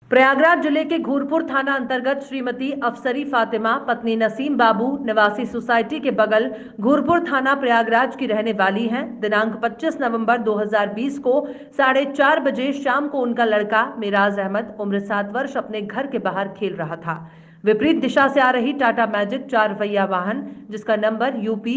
प्रयागराज जिले के घूरपुर थाना अंतर्गत श्रीमती अफसरी फातिमा पत्नी नसीम बाबू निवासी सोसाइटी के बगल घूरपुर थाना प्रयागराज की रहने वाली हैं। दिनांक 25 नवंबर 2020 को 4:30 बजे शाम को उनका लड़का मेराज अहमद उम्र 7 वर्ष अपने घर के बाहर खेल रहा था। विपरीत दिशा से आ रही टाटा मैजिक 4 पहिया वाहन जिसका नंबर यूपी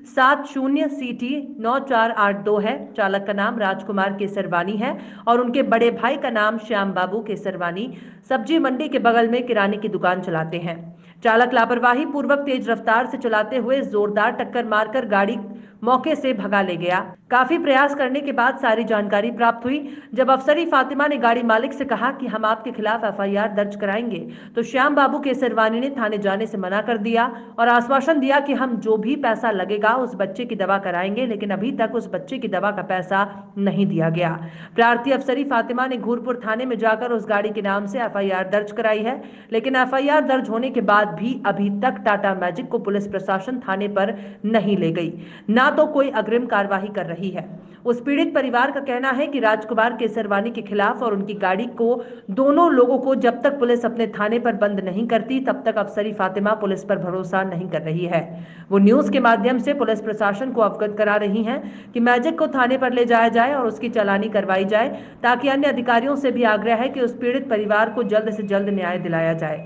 70CT 9482 है। चालक का नाम राजकुमार केसरवानी है और उनके बड़े भाई का नाम श्याम बाबू केसरवानी सब्जी मंडी के बगल में किराने की दुकान चलाते हैं। चालक लापरवाही पूर्वक तेज रफ्तार से चलाते हुए जोरदार टक्कर मारकर गाड़ी मौके से भगा ले गया। काफी प्रयास करने के बाद सारी जानकारी प्राप्त हुई। जब अफसरी फातिमा ने गाड़ी मालिक से कहा कि हम आपके खिलाफ FIR दर्ज कराएंगे, तो श्याम बाबू केसरवानी ने थाने जाने से मना कर दिया और आश्वासन दिया कि हम जो भी पैसा लगेगा उस बच्चे की दवा कराएंगे, लेकिन अभी तक उस बच्चे की दवा का पैसा नहीं दिया गया। प्रार्थी अफसरी फातिमा ने घूरपुर थाने में जाकर उस गाड़ी के नाम से FIR दर्ज कराई है, लेकिन FIR दर्ज होने के बाद भी अभी तक टाटा मैजिक को पुलिस प्रशासन थाने पर नहीं ले गई, ना तो कोई अग्रिम कार्रवाई कर रही है। उस पीड़ित परिवार का कहना है कि राजकुमार केसरवानी के खिलाफ और उनकी गाड़ी को दोनों लोगों को जब तक पुलिस अपने थाने पर बंद नहीं करती तब तक अफसरी फातिमा पुलिस पर भरोसा नहीं कर रही है। वो न्यूज के माध्यम से पुलिस प्रशासन को अवगत करा रही हैं कि मैजिक को थाने पर ले जाया जाए और उसकी चालानी करवाई जाए, ताकि अन्य अधिकारियों से भी आग्रह है कि उस पीड़ित परिवार को जल्द से जल्द न्याय दिलाया जाए।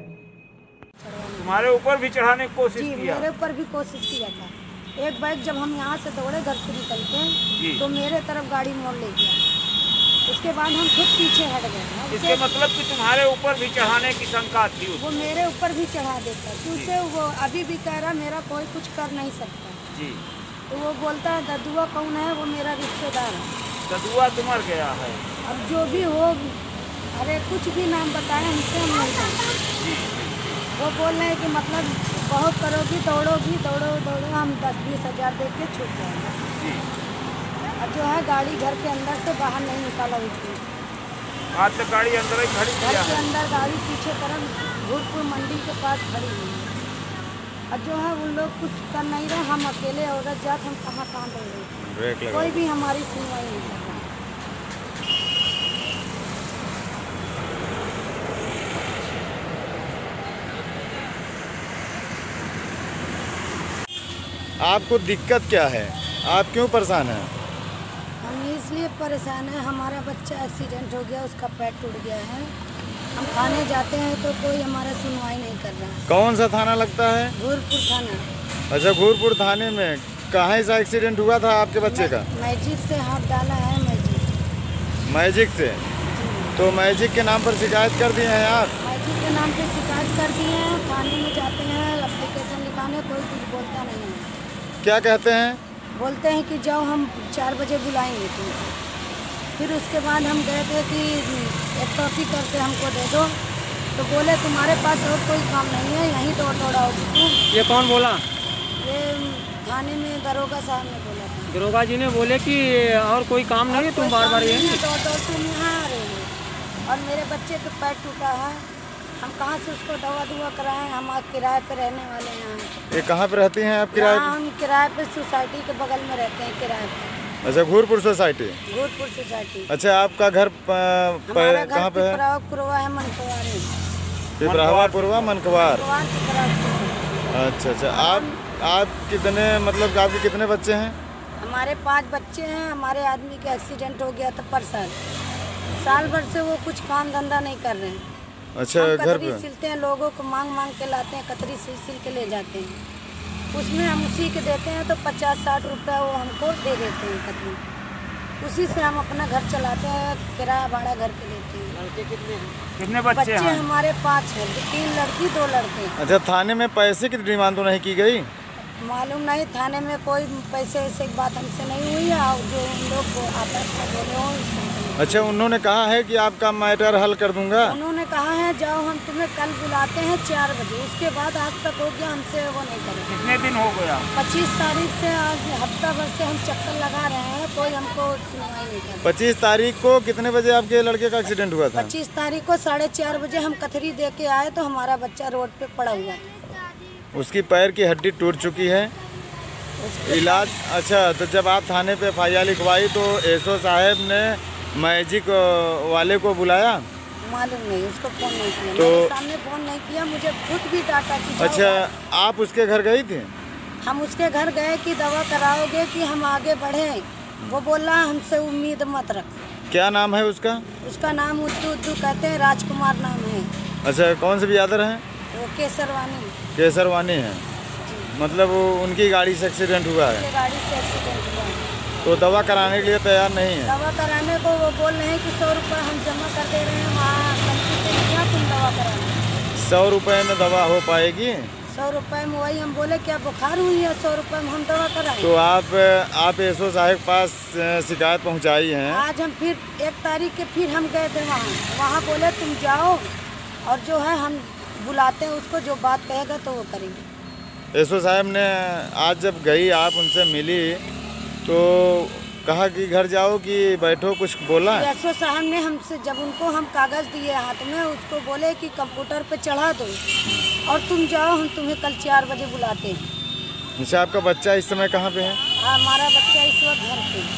तुम्हारे ऊपर भी चढ़ाने की कोशिश किया? मेरे ऊपर भी कोशिश किया था। एक बाइक जब हम यहाँ से दौड़े घर से निकल के तो मेरे तरफ गाड़ी मोड़ ले गया। उसके बाद हम खुद पीछे हट गए। इसके मतलब कि तुम्हारे ऊपर भी चढ़ाने की शंका थी? वो मेरे ऊपर भी चढ़ा देता क्योंकि वो अभी भी कह रहा मेरा कोई कुछ कर नहीं सकता जी। तो वो बोलता है ददुआ कौन है, वो मेरा रिश्तेदार है। ददुआ तो मर गया है। अब जो भी हो, अरे कुछ भी नाम बताए हमसे हम नहीं जानते। वो बोल रहे हैं कि मतलब बहुत करोगी दौड़ोगी दौड़ो हम 10-20 हज़ार दे के छूट जाएंगे। और जो है गाड़ी घर के अंदर से बाहर नहीं निकाला उसकी। आज तक गाड़ी अंदर ही खड़ी घर के अंदर गाड़ी पीछे तरफ घूरपुर मंडी के पास खड़ी हुई है। और जो है उन लोग कुछ कर नहीं रहे, हम अकेले औरत जात हम कहाँ दौड़ रहे, कोई भी हमारी सुनवाई नहीं कर रहा। आपको दिक्कत क्या है? आप क्यों परेशान हैं? हम इसलिए परेशान हैं, हमारा बच्चा एक्सीडेंट हो गया, उसका पैर टूट गया है। हम थाने जाते हैं तो कोई हमारा सुनवाई नहीं कर रहा है। कौन सा थाना लगता है? घूरपुर थाना। अच्छा, घूरपुर थाने में कहाँ से एक्सीडेंट हुआ था आपके बच्चे का? मैजिक से हाथ डाला है। मैजिक से? तो मैजिक के नाम पर शिकायत कर दिए हैं आप? मैजिक के नाम पर शिकायत कर दिए हैं, थाने में जाते हैं एप्लीकेशन लिखाने, कोई कुछ बोलता नहीं है। क्या कहते हैं? बोलते हैं कि जाओ हम 4 बजे बुलाएंगे तुमको। फिर उसके बाद हम गए थे कि एक कॉपी करके हमको दे दो, तो बोले तुम्हारे पास और कोई काम नहीं है, यहीं दौड़ाओगी तुम। ये कौन बोला? ये थाने में दरोगा साहब ने बोला था। दरोगा जी ने बोले कि और कोई काम नहीं है, तुम बार बार यही दौड़ तुम यहाँ आ रहे हो। और मेरे बच्चे का पैर टूटा है, हम कहाँ से उसको दवा कराएं? हम किराए पे रहने वाले हैं। ये कहाँ पे रहती हैं आप किराए पे? हम किराए पे सोसाइटी के बगल में रहते हैं, किराए पे। अच्छा, घूरपुर सोसाइटी? घूरपुर सोसाइटी। अच्छा, आपका घर कहाँ पे है? पुरवा है, मनकवार है। पिपरावा पुरवा मनकवार। अच्छा, आप कितने, मतलब आपके कितने बच्चे हैं? हमारे 5 बच्चे हैं। हमारे आदमी का एक्सीडेंट हो गया था परसों। साल भर से वो कुछ काम धंधा नहीं कर रहे हैं। अच्छा, घर पे सिलते हैं, लोगों को मांग के लाते हैं, कतरी सिल के ले जाते हैं। उसमें हम उसी के देते हैं तो 50-60 रुपये वो हमको दे देते हैं कतरी। उसी से हम अपना घर चलाते हैं, किराया भाड़ा घर के देते हैं। लड़के कितने हैं? कितने बच्चे हैं? हमारे 5 हैं, 3 लड़की 2 लड़के। अच्छा, थाने में पैसे की डिमांड तो नहीं की गई? मालूम नहीं, थाने में कोई पैसे वैसे की बात हमसे नहीं हुई है। और जो उन लोग आपस में बोले हो। अच्छा, उन्होंने कहा है कि आपका मैटर हल कर दूंगा? उन्होंने कहा है जाओ हम तुम्हें कल बुलाते हैं 4 बजे। उसके बाद आज तक हो गया, हमसे वो नहीं करें। कितने दिन हो गया? 25 तारीख से आज हफ्ता भर से हम चक्कर लगा रहे हैं, कोई हमको सुनवाई नहीं कर रहा। 25 तारीख को कितने बजे आपके लड़के का एक्सीडेंट हुआ था? 25 तारीख को 4:30 बजे हम कथरी दे के आए तो हमारा बच्चा रोड पे पड़ा हुआ था। उसकी पैर की हड्डी टूट चुकी है, इलाज। अच्छा, तो जब आप थाने पे FIR लिखवाई तो SO साहब ने मैजिक वाले को बुलाया? मालूम नहीं, उसको फोन नहीं किया। तो मेरे सामने फोन नहीं किया, मुझे खुद भी डांटा कि जाओ अच्छा, बाहर। आप उसके घर गई थी? हम उसके घर गए कि दवा कराओगे कि हम आगे बढ़े। वो बोला हमसे उम्मीद मत रख। क्या नाम है उसका? उसका नाम उद्दू उद्दू कहते हैं, राजकुमार नाम है। अच्छा, कौन से बिरादर हैं? वो केसरवानी केसरवानी है। मतलब वो उनकी गाड़ी से एक्सीडेंट हुआ है, के गाड़ी से एक्सीडेंट हुआ है। तो दवा कराने के लिए तैयार नहीं है। दवा कराने को वो बोल रहे हैं कि 100 रुपये हम जमा कर दे रहे हैं, वहाँ संस्कृत पे क्या तुम दवा कराना। 100 रुपये में दवा हो पाएगी? 100 रुपये में वही हम बोले क्या बुखार हुई है, 100 रुपये में हम दवा कराएं। तो आप एसओ साहब के पास शिकायत पहुंचाई हैं? आज हम फिर 1 तारीख के फिर हम गए थे वहाँ बोले तुम जाओ और जो है हम बुलाते हैं उसको, जो बात कहेगा तो वो करेंगे। एसओ साहब ने आज जब गई, आप उनसे मिली तो कहा कि घर जाओ कि बैठो, कुछ बोला? एसओ साहब ने हमसे जब उनको हम कागज़ दिए हाथ में, उसको बोले कि कंप्यूटर पे चढ़ा दो और तुम जाओ, हम तुम्हें कल 4 बजे बुलाते हैं। अच्छा, आपका बच्चा इस समय कहाँ पे है? हमारा बच्चा इस वक्त घर पे।